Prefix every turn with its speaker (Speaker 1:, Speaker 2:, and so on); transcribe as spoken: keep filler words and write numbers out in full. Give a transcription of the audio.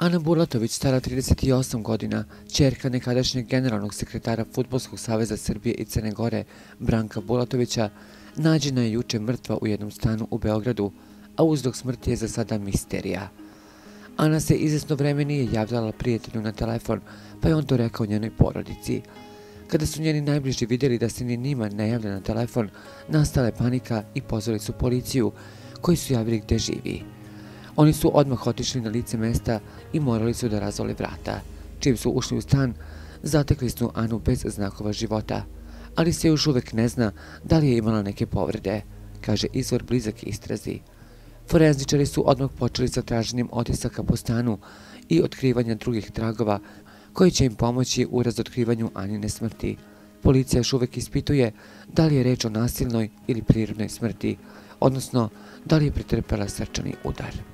Speaker 1: Ana Bulatović, stara trideset osam godina, ćerka nekadašnjeg generalnog sekretara Fudbalskog saveza Srbije i Crne Gore, Branka Bulatovića, nađena je juče mrtva u jednom stanu u Beogradu, a uzrok smrti je za sada misterija. Ana se izvesno vreme nije javljala prijatelju na telefon, pa je on to rekao njenoj porodici. Kada su njeni najbliži vidjeli da se ni njima ne javlja na telefon, nastala je panika i pozvali su policiju, koji su javili gde živi. Oni su odmah otišli na lice mesta i morali su da razvale vrata. Čim su ušli u stan, zatekli su Anu bez znakova života, ali se još uvek ne zna da li je imala neke povrede, kaže izvor blizak istrazi. Forenzičari su odmah počeli sa traženjem otisaka po stanu i otkrivanja drugih tragova koji će im pomoći u razotkrivanju Anine smrti. Policija još uvek ispituje da li je reč o nasilnoj ili prirodnoj smrti, odnosno da li je pretrpela srčani udar.